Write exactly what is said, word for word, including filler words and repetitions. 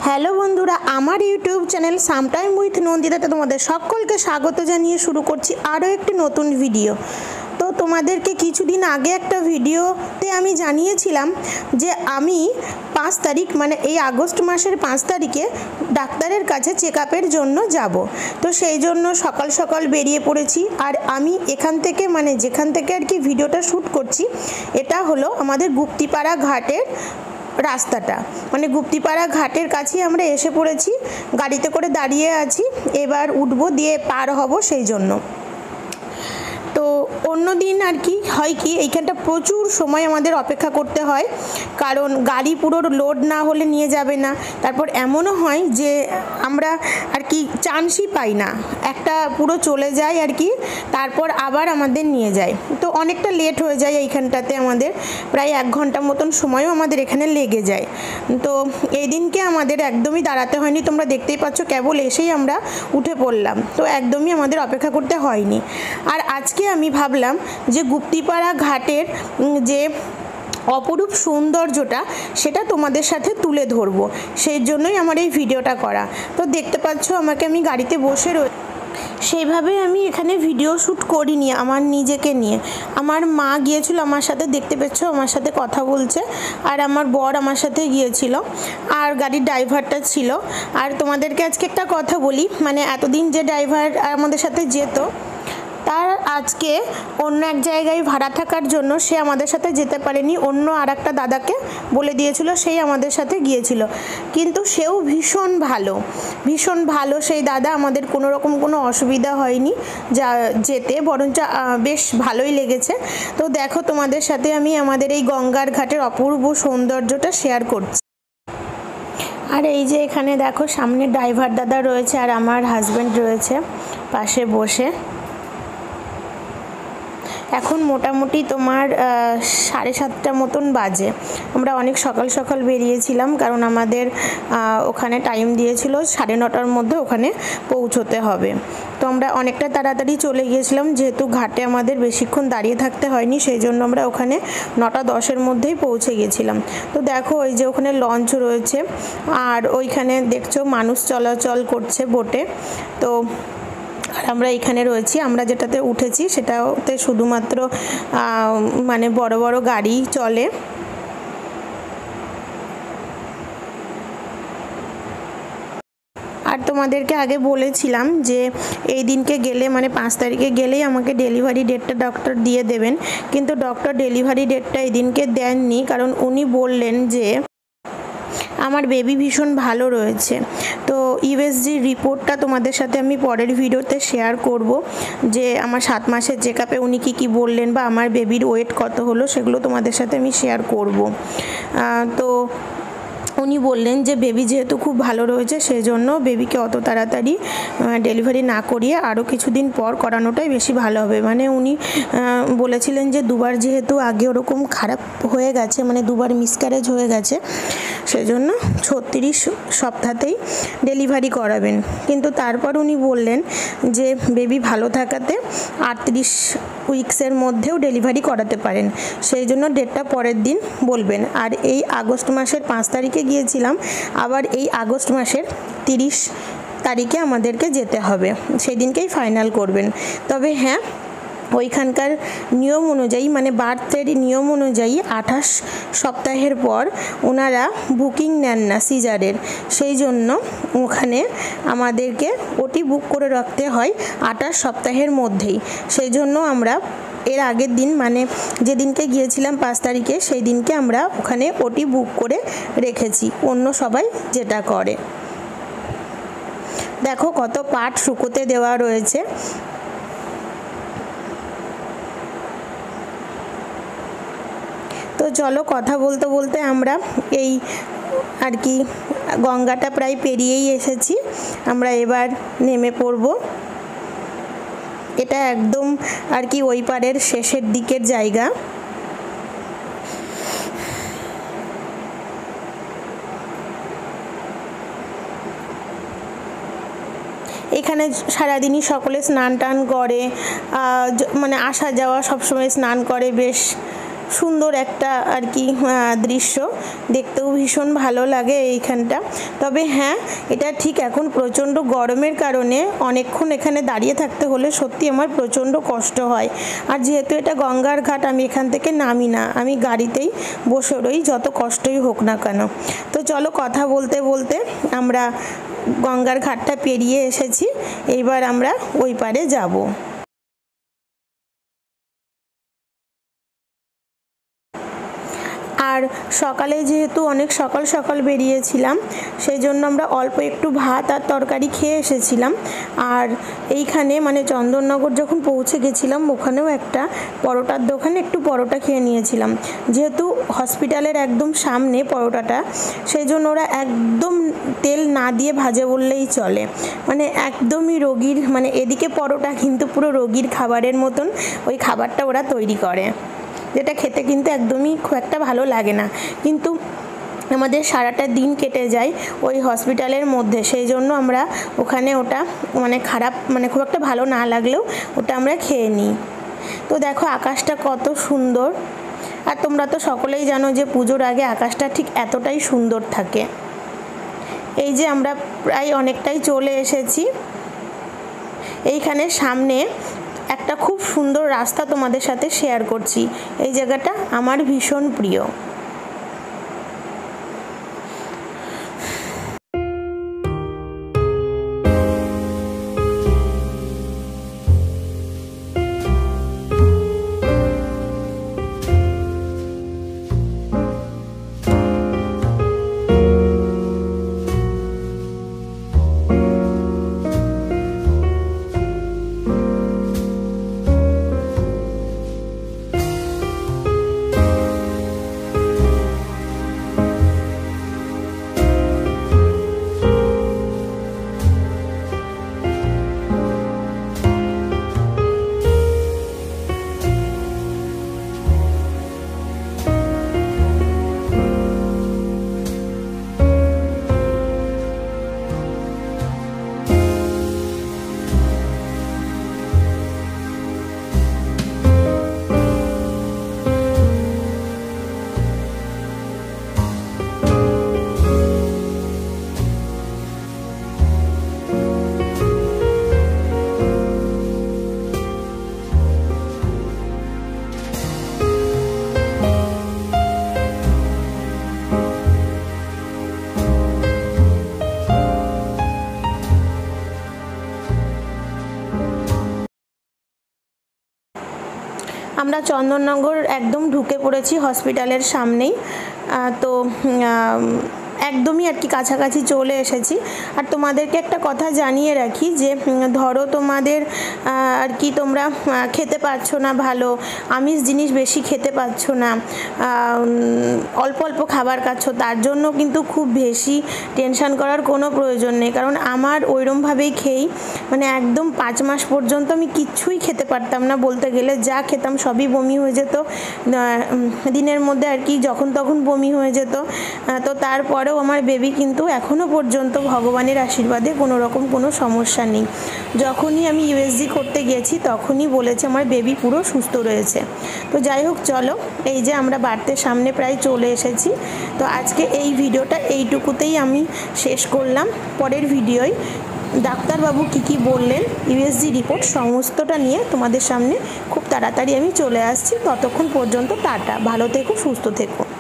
Hello বন্ধুরা, আমার YouTube channel sometime with নন্দিতাতে তোমাদের সকলকে স্বাগত জানিয়ে শুরু করছি আরও একটি নতুন ভিডিও। তো তোমাদেরকে কিছুদিন আগে একটা ভিডিওতে আমি জানিয়েছিলাম যে আমি পাঁচ তারিখ মানে এই আগস্ট মাসের পাঁচ তারিখে ডাক্তারের কাছে চেক আপের জন্য যাব। তো সেই জন্য সকাল সকাল বেরিয়ে পড়েছি। আর আমি এখান থেকে মানে যেখান থেকে আর কি ভিডিওটা শ্যুট করছি, এটা হলো আমাদের গুপ্তিপাড়া ঘাটের রাস্তাটা, মানে গুপ্তিপাড়া ঘাটের কাছেই আমরা এসে পড়েছি। গাড়িতে করে দাঁড়িয়ে আছি, এবার উঠবো, দিয়ে পার হব সেই জন্য। তো অন্য দিন আর কি হয় কি, এইখানটা প্রচুর সময় আমাদের অপেক্ষা করতে হয়, কারণ গাড়ি পুরো লোড না হলে নিয়ে যাবে না। তারপর এমনও হয় যে আমরা আর কি চান্সই পাই না, একটা পুরো চলে যায় আর কি, তারপর আবার আমাদের নিয়ে যায়। তো অনেকটা লেট হয়ে যায় এইখানটাতে, আমাদের প্রায় এক ঘন্টা মতন সময়ও আমাদের এখানে লেগে যায়। তো এই দিনকে আমাদের একদমই দাঁড়াতে হয়নি, তোমরা দেখতেই পাচ্ছ, কেবল এসেই আমরা উঠে পড়লাম। তো একদমই আমাদের অপেক্ষা করতে হয়নি। আর আজকে আমি ভাবলাম যে গুপ্তিপাড়া ঘাটের যে অপরূপ সৌন্দর্যটা সেটা তোমাদের সাথে তুলে ধরবো, সেই জন্যই আমার এই ভিডিওটা করা। তো দেখতে পাচ্ছ আমাকে, আমি গাড়িতে বসে রই, সেইভাবে আমি এখানে ভিডিও শ্যুট করিনি আমার নিজেকে নিয়ে। আমার মা গিয়েছিল আমার সাথে, দেখতে পেয়েছ আমার সাথে কথা বলছে, আর আমার বর আমার সাথে গিয়েছিল, আর গাড়ির ড্রাইভারটা ছিল। আর তোমাদেরকে আজকে একটা কথা বলি, মানে এতদিন যে ড্রাইভার আমাদের সাথে যেত, তার আজকে অন্য এক জায়গায় ভাড়া থাকার জন্য সে আমাদের সাথে যেতে পারেনি, অন্য আর একটা দাদাকে বলে দিয়েছিল, সেই আমাদের সাথে গিয়েছিল। কিন্তু সেও ভীষণ ভালো, ভীষণ ভালো সেই দাদা, আমাদের কোনো রকম কোনো অসুবিধা হয়নি যা যেতে, বরঞ্চ বেশ ভালোই লেগেছে। তো দেখো, তোমাদের সাথে আমি আমাদের এই গঙ্গার ঘাটের অপূর্ব সৌন্দর্যটা শেয়ার করছি। আর এই যে এখানে দেখো, সামনে ড্রাইভার দাদা রয়েছে আর আমার হাজব্যান্ড রয়েছে পাশে বসে। এখন মোটামুটি তোমার সাড়ে সাতটা মতন বাজে। আমরা অনেক সকাল সকাল বেরিয়েছিলাম, কারণ আমাদের ওখানে টাইম দিয়েছিল সাড়ে নটার মধ্যে ওখানে পৌঁছতে হবে। তো আমরা অনেকটা তাড়াতাড়ি চলে গিয়েছিলাম, যেহেতু ঘাটে আমাদের বেশিক্ষণ দাঁড়িয়ে থাকতে হয়নি, সেই জন্য আমরা ওখানে নটা দশের মধ্যেই পৌঁছে গেছিলাম। তো দেখো, ওই যে ওখানে লঞ্চ রয়েছে, আর ওইখানে দেখছো মানুষ চলাচল করছে বোটে। তো আর আমরা এখানে রয়েছি, আমরা যেটাতে উঠেছি সেটাতে শুধুমাত্র মানে বড় বড় গাড়ি চলে। আর তোমাদেরকে আগে বলেছিলাম যে এই দিনকে গেলে মানে পাঁচ তারিখে গেলেই আমাকে ডেলিভারি ডেটটা ডক্টর দিয়ে দেবেন, কিন্তু ডক্টর ডেলিভারি ডেটটা এই দিনকে দেননি, কারণ উনি বললেন যে আমার বেবি ভীষণ ভালো রয়েছে। তো ইউএসজি রিপোর্টটা তোমাদের সাথে আমি পরের ভিডিওতে শেয়ার করব, যে আমার সাত মাসের চেক আপে উনি কী কী বললেন বা আমার বেবির ওয়েট কত হলো, সেগুলো তোমাদের সাথে আমি শেয়ার করব। তো উনি বললেন যে বেবি যেহেতু খুব ভালো রয়েছে, সেই জন্য বেবিকে অত তাড়াতাড়ি ডেলিভারি না করিয়ে আরও কিছুদিন পর করানোটাই বেশি ভালো হবে। মানে উনি বলেছিলেন যে দুবার যেহেতু আগে ওরকম খারাপ হয়ে গেছে, মানে দুবার মিসক্যারেজ হয়ে গেছে, সেজন্য ছত্রিশ সপ্তাহতেই ডেলিভারি করাবেন। কিন্তু তারপর উনি বললেন যে বেবি ভালো থাকাতে আটত্রিশ উইক্সের মধ্যেও ডেলিভারি করাতে পারেন, সেই জন্য ডেটটা পরের দিন বলবেন। আর এই আগস্ট মাসের পাঁচ তারিখে গিয়েছিলাম, আবার এই আগস্ট মাসের তিরিশ তারিখে আমাদেরকে যেতে হবে, সেই দিনকেই ফাইনাল করবেন। তবে হ্যাঁ, ওইখানকার নিয়ম অনুযায়ী মানে বার্থের নিয়ম অনুযায়ী আঠাশ সপ্তাহের পর ওনারা বুকিং নেন না সিজারের, সেই জন্য ওখানে আমাদেরকে ওটি বুক করে রাখতে হয় আঠাশ সপ্তাহের মধ্যেই। সেই জন্য আমরা এর আগের দিন মানে যেদিনকে গিয়েছিলাম পাঁচ তারিখে, সেই দিনকে আমরা ওখানে ওটি বুক করে রেখেছি, অন্য সবাই যেটা করে। দেখো কত পাট শুকোতে দেওয়া রয়েছে। তো চলো, কথা বলতে বলতে আমরা এই আর কি গঙ্গাটা প্রায় পেরিয়েই এসেছি, আমরা এবার নেমে পড়ব। এটা একদম আর কি ওই পারের শেষের দিকের জায়গা। এখানে সারাদিনই সকলে স্নান টান করে, মানে আসা যাওয়া সবসময় স্নান করে, বেশ সুন্দর একটা আর কি দৃশ্য, দেখতেও ভীষণ ভালো লাগে এইখানটা। তবে হ্যাঁ, এটা ঠিক এখন প্রচণ্ড গরমের কারণে অনেকক্ষণ এখানে দাঁড়িয়ে থাকতে হলে সত্যি আমার প্রচণ্ড কষ্ট হয়। আর যেহেতু এটা গঙ্গার ঘাট, আমি এখান থেকে নামি না, আমি গাড়িতেই বসে রই যত কষ্টই হোক না কেন। তো চলো, কথা বলতে বলতে আমরা গঙ্গার ঘাটটা পেরিয়ে এসেছি, এইবার আমরা ওই পারে যাব। আর সকালে যেহেতু অনেক সকাল সকাল বেরিয়েছিলাম, সেই জন্য আমরা অল্প একটু ভাত আর তরকারি খেয়ে এসেছিলাম। আর এইখানে মানে চন্দননগর যখন পৌঁছে গেছিলাম, ওখানেও একটা পরোটার দোকানে একটু পরোটা খেয়ে নিয়েছিলাম। যেহেতু হসপিটালের একদম সামনে পরোটাটা, সেই জন্য ওরা একদম তেল না দিয়ে ভাজে বললেই চলে, মানে একদমই রোগীর মানে এদিকে পরোটা কিন্তু পুরো রোগীর খাবারের মতন ওই খাবারটা ওরা তৈরি করে, যেটা খেতে কিন্তু একদমই খুব একটা ভালো লাগে না। কিন্তু আমাদের সারাটা দিন কেটে যায় ওই হসপিটালের মধ্যে, সেই জন্য আমরা ওখানে ওটা মানে খারাপ মানে খুব একটা ভালো না লাগলেও ওটা আমরা খেয়ে নিই। তো দেখো আকাশটা কত সুন্দর। আর তোমরা তো সকলেই জানো যে পুজোর আগে আকাশটা ঠিক এতটাই সুন্দর থাকে। এই যে আমরা প্রায় অনেকটাই চলে এসেছি। এইখানে সামনে একটা খুব সুন্দর রাস্তা তোমাদের সাথে শেয়ার করছি। এই জায়গাটা আমার ভীষণ প্রিয়। আমরা চন্দননগর একদম ঢুকে পড়েছি হসপিটালের সামনেই। তো একদমই আর কি কাছাকাছি চলে এসেছি। আর তোমাদেরকে একটা কথা জানিয়ে রাখি যে ধরো তোমাদের আর কি তোমরা খেতে পারছো না, ভালো আমিষ জিনিস বেশি খেতে পারছো না, অল্প অল্প খাবার খাচ্ছ, তার জন্য কিন্তু খুব বেশি টেনশন করার কোনো প্রয়োজন নেই। কারণ আমার ওইরমভাবেই খেয়েই মানে একদম পাঁচ মাস পর্যন্ত আমি কিচ্ছুই খেতে পারতাম না, বলতে গেলে যা খেতাম সবই বমি হয়ে যেত দিনের মধ্যে আর কি, যখন তখন বমি হয়ে যেত। তো তারপরেও আমার বেবি কিন্তু এখনও পর্যন্ত ভগবানের আশীর্বাদে কোনো রকম কোনো সমস্যা নেই। যখনই আমি ইউএসজি করতে গেছি তখনই বলেছে আমার বেবি পুরো সুস্থ রয়েছে। তো যাই হোক, চলো এই যে আমরা বাড়িতে সামনে প্রায় চলে এসেছি। তো আজকে এই ভিডিওটা এইটুকুতেই আমি শেষ করলাম। পরের ভিডিওয় ডাক্তারবাবু কী কী বললেন, ইউএসজি রিপোর্ট সমস্তটা নিয়ে তোমাদের সামনে খুব তাড়াতাড়ি আমি চলে আসছি। ততক্ষণ পর্যন্ত টাটা, ভালো থেকো, সুস্থ থেকো।